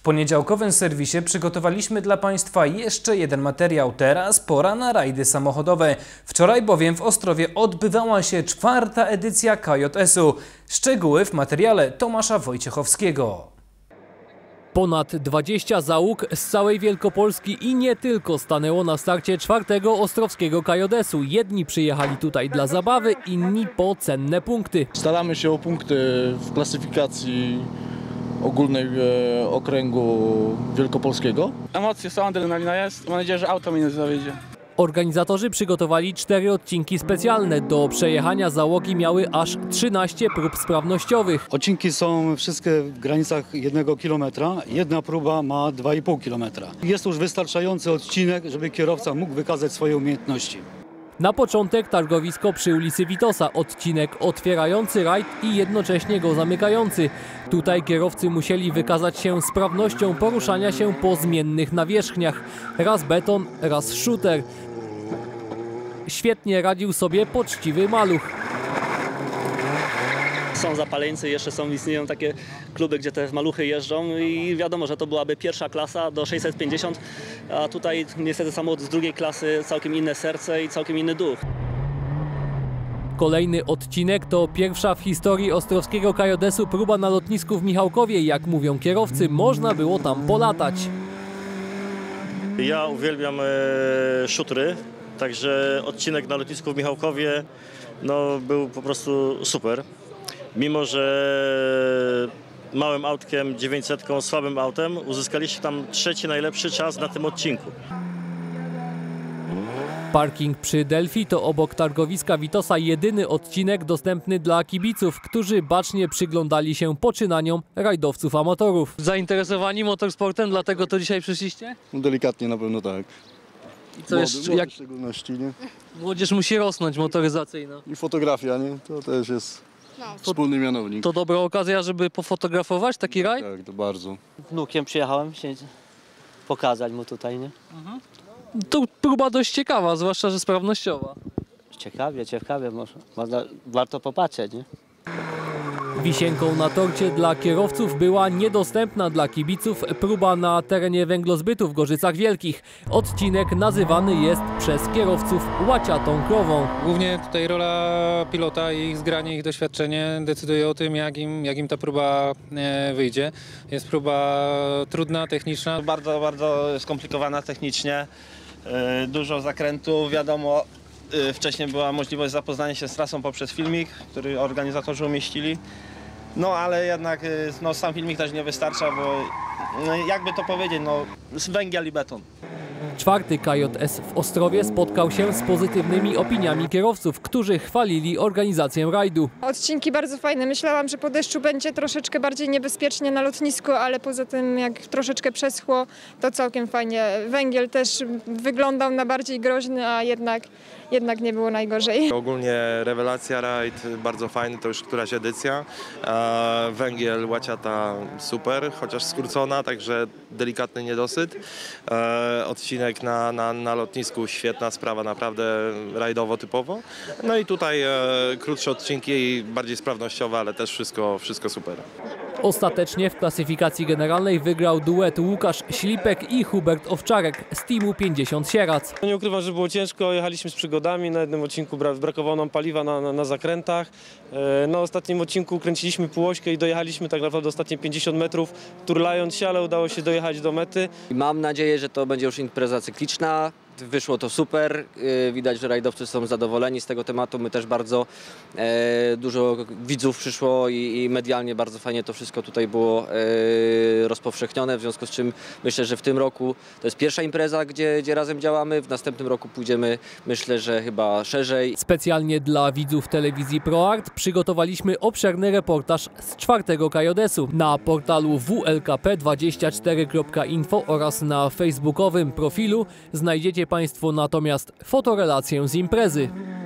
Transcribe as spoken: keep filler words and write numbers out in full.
poniedziałkowym serwisie przygotowaliśmy dla Państwa jeszcze jeden materiał. Teraz pora na rajdy samochodowe. Wczoraj bowiem w Ostrowie odbywała się czwarta edycja K J S-u. Szczegóły w materiale Tomasza Wojciechowskiego. Ponad dwadzieścia załóg z całej Wielkopolski i nie tylko stanęło na starcie czwartego ostrowskiego K J S-u. Jedni przyjechali tutaj dla zabawy, inni po cenne punkty. Staramy się o punkty w klasyfikacji ogólnej e, okręgu wielkopolskiego. Emocje są, adrenalina jest. Mam nadzieję, że auto mnie nie zawiedzie. Organizatorzy przygotowali cztery odcinki specjalne. Do przejechania załogi miały aż trzynaście prób sprawnościowych. Odcinki są wszystkie w granicach jednego kilometra. Jedna próba ma dwa i pół kilometra. Jest to już wystarczający odcinek, żeby kierowca mógł wykazać swoje umiejętności. Na początek targowisko przy ulicy Witosa, odcinek otwierający rajd i jednocześnie go zamykający. Tutaj kierowcy musieli wykazać się sprawnością poruszania się po zmiennych nawierzchniach. Raz beton, raz shooter. Świetnie radził sobie poczciwy maluch. Są zapaleńcy, jeszcze są, istnieją takie kluby, gdzie te maluchy jeżdżą i wiadomo, że to byłaby pierwsza klasa do sześćset pięćdziesiąt, a tutaj niestety samochód z drugiej klasy, całkiem inne serce i całkiem inny duch. Kolejny odcinek to pierwsza w historii ostrowskiego K J S-u próba na lotnisku w Michałkowie. Jak mówią kierowcy, można było tam polatać. Ja uwielbiam e, szutry, także odcinek na lotnisku w Michałkowie no, był po prostu super. Mimo że małym autkiem, dziewięćsetką, słabym autem, uzyskaliście tam trzeci najlepszy czas na tym odcinku. Parking przy Delphi to obok targowiska Witosa jedyny odcinek dostępny dla kibiców, którzy bacznie przyglądali się poczynaniom rajdowców amatorów. Zainteresowani motorsportem, dlatego to dzisiaj przyszliście? No delikatnie na pewno tak. I co Młody, jeszcze, młody jak w szczególności, nie? młodzież musi rosnąć motoryzacyjna. I fotografia, nie? To też jest No. wspólny mianownik. To dobra okazja, żeby pofotografować taki rajd? Tak, to bardzo. Wnukiem przyjechałem się pokazać mu tutaj, nie? Mhm. To próba dość ciekawa, zwłaszcza, że sprawnościowa. Ciekawie, ciekawie, może, można, warto popatrzeć, nie? Wisienką na torcie dla kierowców była niedostępna dla kibiców próba na terenie węglozbytu w Gorzycach Wielkich. Odcinek nazywany jest przez kierowców łaciatą krową. Głównie tutaj rola pilota i ich zgranie, ich doświadczenie decyduje o tym, jak im, jak im ta próba e, wyjdzie. Jest próba trudna, techniczna. Bardzo, bardzo skomplikowana technicznie, e, dużo zakrętów, wiadomo. Wcześniej była możliwość zapoznania się z trasą poprzez filmik, który organizatorzy umieścili. No ale jednak no, sam filmik też nie wystarcza, bo no, jakby to powiedzieć, no węgiel i beton. Czwarty K J S w Ostrowie spotkał się z pozytywnymi opiniami kierowców, którzy chwalili organizację rajdu. Odcinki bardzo fajne. Myślałam, że po deszczu będzie troszeczkę bardziej niebezpiecznie na lotnisku, ale poza tym jak troszeczkę przeschło, to całkiem fajnie. Węgiel też wyglądał na bardziej groźny, a jednak, jednak nie było najgorzej. Ogólnie rewelacja rajd, bardzo fajny, to już któraś edycja. Węgiel, łaciata super, chociaż skrócona, także delikatny niedosyt. Odcinek Na, na, na lotnisku, świetna sprawa, naprawdę rajdowo typowo. No i tutaj e, krótsze odcinki, bardziej sprawnościowe, ale też wszystko, wszystko super. Ostatecznie w klasyfikacji generalnej wygrał duet Łukasz Ślipek i Hubert Owczarek z teamu pięćdziesiąt Sieradz. Nie ukrywam, że było ciężko, jechaliśmy z przygodami, na jednym odcinku brakowało nam paliwa na, na, na zakrętach. Na ostatnim odcinku kręciliśmy półośkę i dojechaliśmy tak naprawdę ostatnie pięćdziesiąt metrów, turlając się, ale udało się dojechać do mety. Mam nadzieję, że to będzie już impreza cykliczna. Wyszło to super, widać, że rajdowcy są zadowoleni z tego tematu, my też bardzo e, dużo widzów przyszło i, i medialnie bardzo fajnie to wszystko tutaj było e, rozpowszechnione, w związku z czym myślę, że w tym roku to jest pierwsza impreza, gdzie, gdzie razem działamy, w następnym roku pójdziemy, myślę, że chyba szerzej. Specjalnie dla widzów telewizji ProArt przygotowaliśmy obszerny reportaż z czwartego K J S-u na portalu w l k p dwadzieścia cztery kropka info oraz na facebookowym profilu znajdziecie Państwo natomiast fotorelację z imprezy.